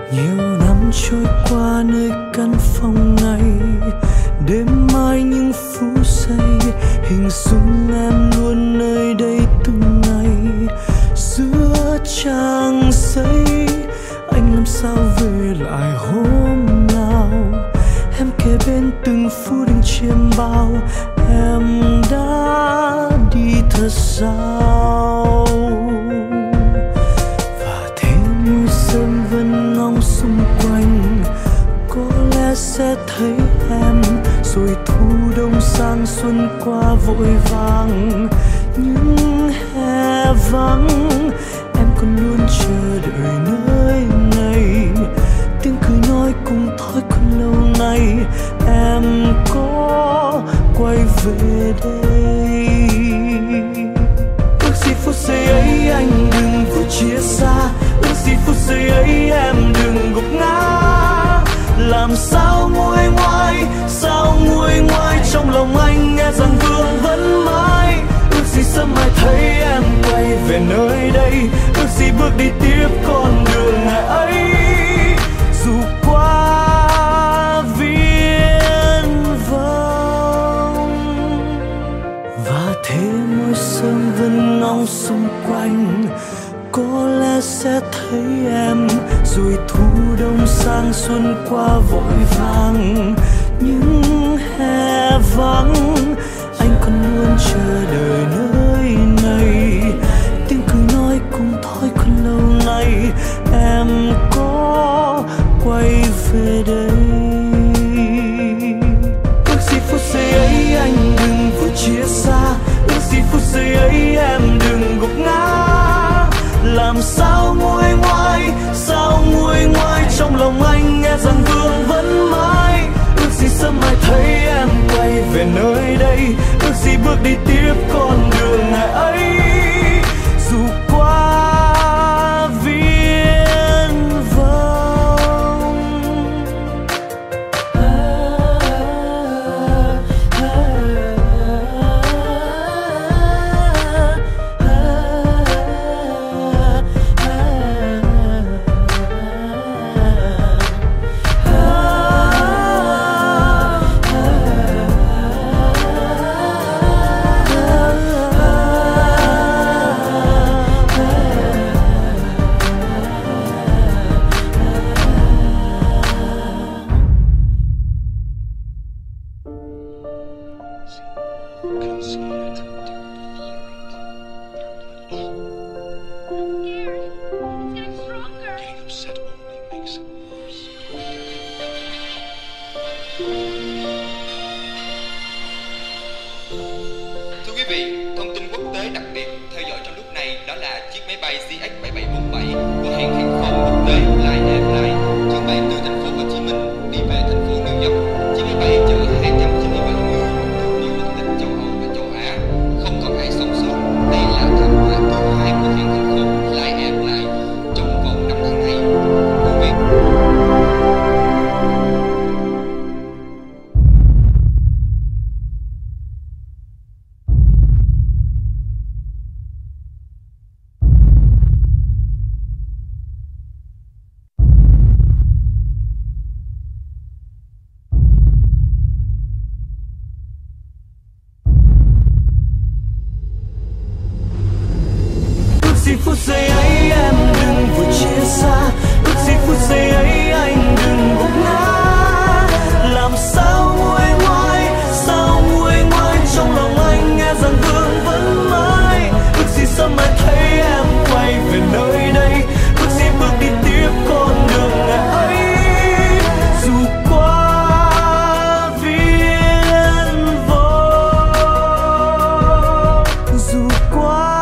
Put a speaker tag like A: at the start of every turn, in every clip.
A: Nhiều năm trôi qua nơi căn phòng này, đêm mai những phút giây hình dung em luôn nơi đây từng ngày. Giữa trang giấy anh làm sao về lại hôm nào em kề bên từng phút anh chiêm bao. Em đã đi thật sao và thế mùi sương vẫn ngóng xung quanh. Có lẽ sẽ thấy em rồi thu đông sang xuân qua vội vàng. Những hè vắng em còn luôn chờ đợi nơi này. Tiếng cười nói cùng thói quen lâu nay em có quay về đây. Ước gì phút giây ấy anh đừng vội chia xa, ước gì phút giây ấy em đừng gục ngã. Làm sao nguôi ngoai, sao nguôi ngoai trong lòng anh nghe rằng vương vẫn mãi. Ước gì sớm mai thấy em quay về nơi đây, ước gì bước đi tiếp con đường ngày ấy. Dù qua viễn vông và thế môi sương vẫn ngóng xung quanh. Có lẽ sẽ thấy em rồi thu đông sang xuân qua vội vàng. Những hè vắng anh còn luôn chờ đợi nơi này. Tiếng cười nói cùng thói quen lâu nay em có quay về đây. Ước gì phút giây ấy anh đừng vội chia xa, ước gì phút giây ấy em đừng gục ngã. Làm sao nguôi ngoai, sao nguôi ngoai trong lòng anh nghe rằng vương vẫn mãi. Ước gì sớm mai thấy em quay về nơi đây, ước gì bước đi tiếp con đường ngày ấy. Dù qua viễn vông.
B: Thưa quý vị, thông tin quốc tế đặc biệt theo dõi trong lúc này đó là chiếc máy bay CX-7747 của hãng hàng không quốc tế Lion Airlines chuyến bay từ thành phố Hồ Chí Minh đi về thành phố New York. Chiếc máy bay chở 297 người từ nhiều quốc tịch châu Âu và châu Á, không còn ai sống sót. Đây là thảm họa thứ hai của hãng hàng không Lion Airlines trong vòng 5 tháng này. Vụ việc
A: phút giây ấy em đừng vội chia xa, ước gì phút giây ấy anh đừng gục ngã. Làm sao nguôi ngoai, sao nguôi ngoai trong lòng anh nghe rằng vương vẫn mãi. Ước gì sớm mai thấy em quay về nơi đây, ước gì bước đi tiếp con đường ngày ấy. Dù qua viễn vông, dù qua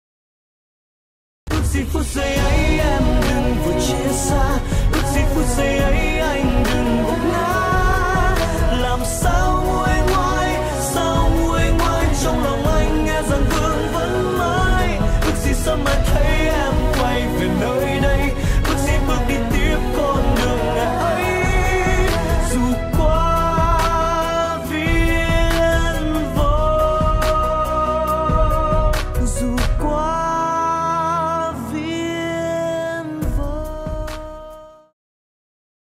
A: ước gì phút giây ấy em đừng vội chia xa, ước gì phút giây